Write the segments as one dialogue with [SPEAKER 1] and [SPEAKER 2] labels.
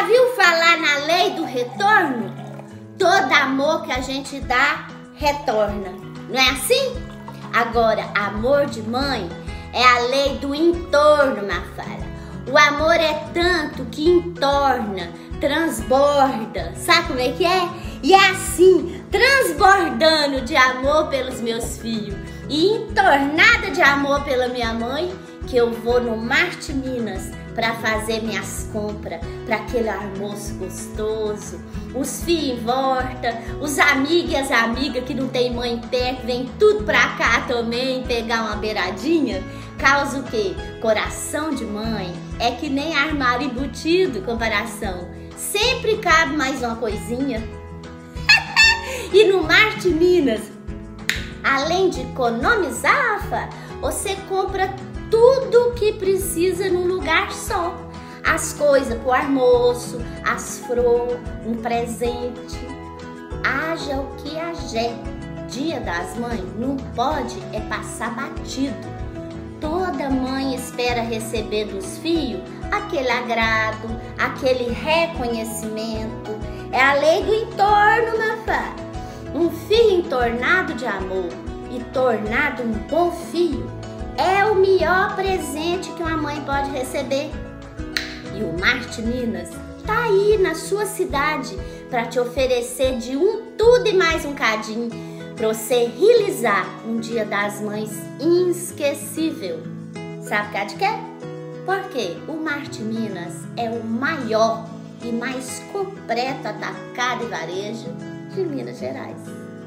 [SPEAKER 1] Já viu falar na lei do retorno? Todo amor que a gente dá, retorna. Não é assim? Agora, amor de mãe é a lei do entorno, Mafara. O amor é tanto que entorna, transborda. Sabe como é que é? E é assim, transbordando de amor pelos meus filhos e entornada de amor pela minha mãe, que eu vou no Marte Minas para fazer minhas compras, para aquele almoço gostoso. Os filhos em volta, os amigos e as amigas que não tem mãe perto, vem tudo pra cá também pegar uma beiradinha. Causa o quê? Coração de mãe é que nem armário embutido, comparação. Sempre cabe mais uma coisinha. E no Marte Minas, além de economizar, você compra tudo que precisa num lugar só. As coisas pro almoço, as flores, um presente. Haja o que haja. Dia das Mães não pode é passar batido. Toda mãe espera receber dos filhos aquele agrado, aquele reconhecimento. É a lei do entorno, Mafá. Um filho entornado de amor e tornado um bom filho é o melhor presente que uma mãe pode receber. E o Marte Minas tá aí na sua cidade para te oferecer de tudo e mais um cadinho para você realizar um Dia das Mães inesquecível. Sabe o que é de quê? Porque o Marte Minas é o maior e mais completo atacado e varejo de Minas Gerais.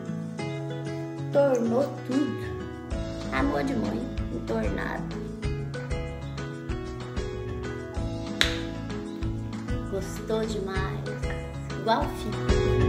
[SPEAKER 1] Tornou tudo. Amor de mãe entornado. Gostou demais. Igual filho.